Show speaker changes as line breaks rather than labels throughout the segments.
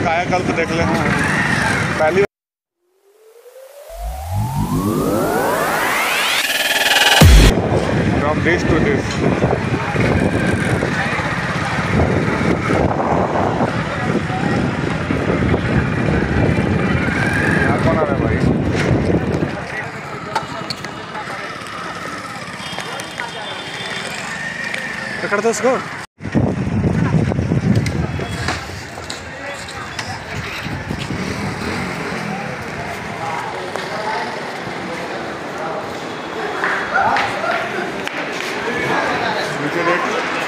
कायाकल्प देख ले। पहली फ्रॉम दिस टू दिस। यहाँ कौन आ रहा है भाई? पकड़ दो उसको। नीचे देख।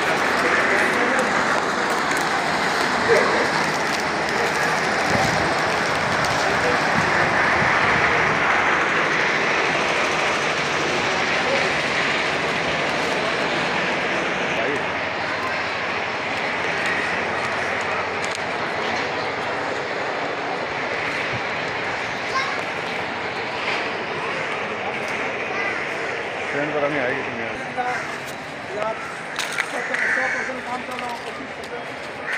ट्रेन पता नहीं आएगी कि नहीं आएगी।